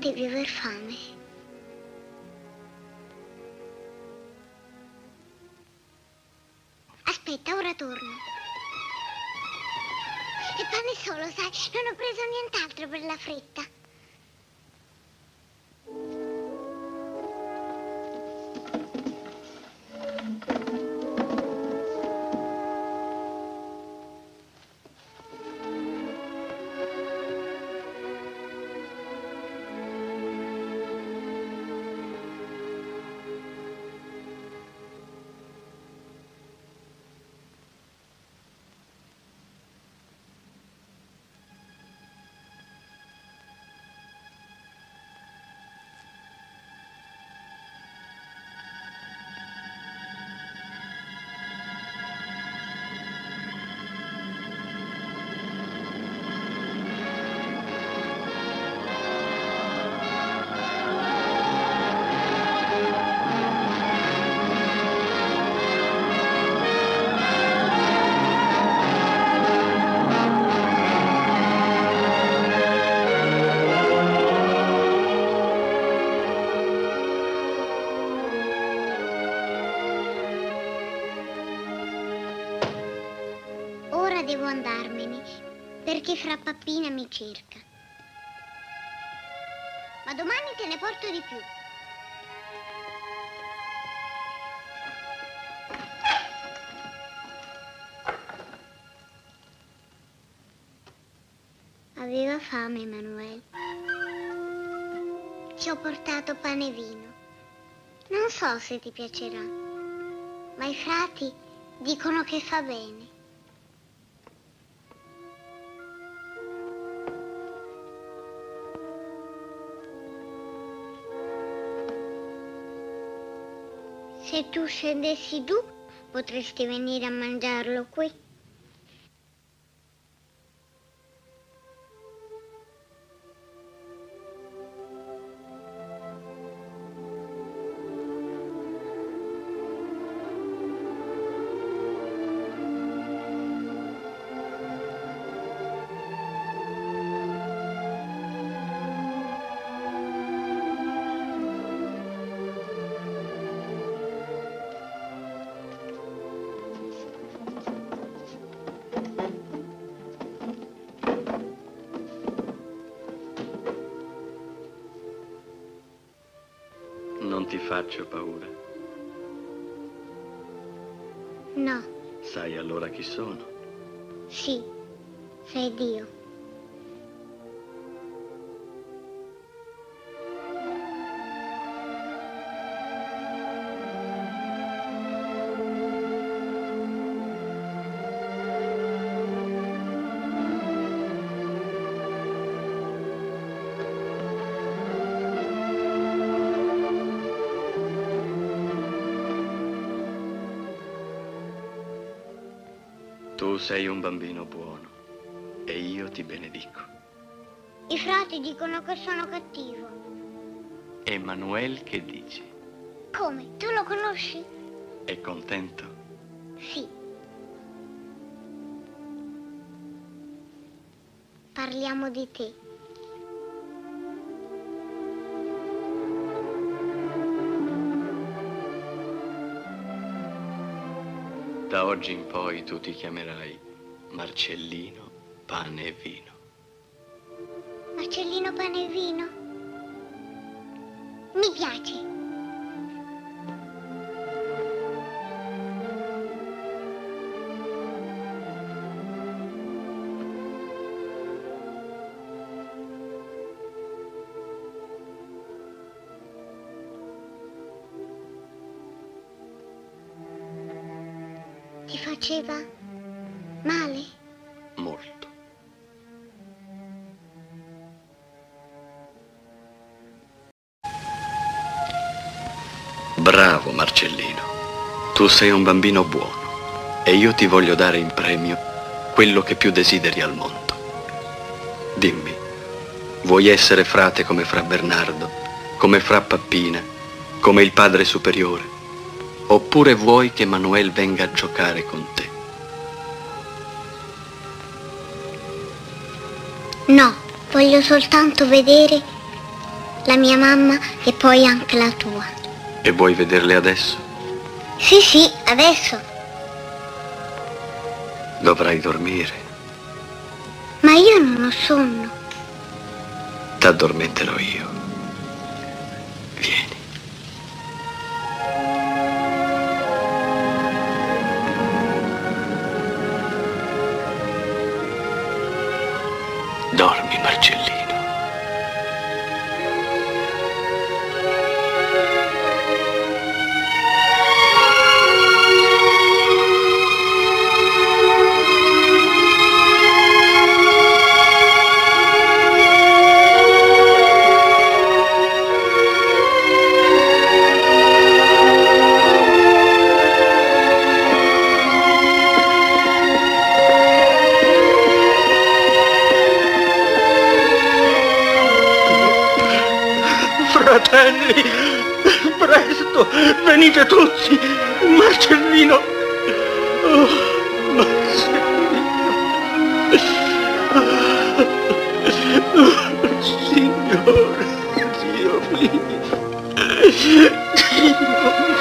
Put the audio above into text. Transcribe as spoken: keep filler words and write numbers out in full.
Devi aver fame. Aspetta, ora torno. E pane solo, sai, non ho preso nient'altro per la fretta. Devo andarmene, perché fra Pappina mi cerca. Ma domani te ne porto di più. Aveva fame, Emanuele. Ci ho portato pane e vino. Non so se ti piacerà, ma i frati dicono che fa bene. Se tu scendessi giù, potresti venire a mangiarlo qui. Non ti faccio paura. No. Sai allora chi sono? Sì, sei Dio. Tu sei un bambino buono e io ti benedico. I frati dicono che sono cattivo. Emanuele, che dici? Come? Tu lo conosci? È contento? Sì. Parliamo di te. Da oggi in poi tu ti chiamerai Marcellino Pane e Vino. Marcellino Pane e Vino? Mi piace. Ti faceva male? Molto. Bravo Marcellino, tu sei un bambino buono e io ti voglio dare in premio quello che più desideri al mondo. Dimmi, vuoi essere frate come fra Bernardo, come fra Pappina, come il padre superiore? Oppure vuoi che Emanuele venga a giocare con te? No, voglio soltanto vedere la mia mamma e poi anche la tua. E vuoi vederle adesso? Sì, sì, adesso. Dovrai dormire. Ma io non ho sonno. T'addormenterò io. Vieni. Dormi, Marcellino. Fratelli, presto, venite tutti, Marcellino, oh, Marcellino, oh, Signore, Dio mio, Dio mio.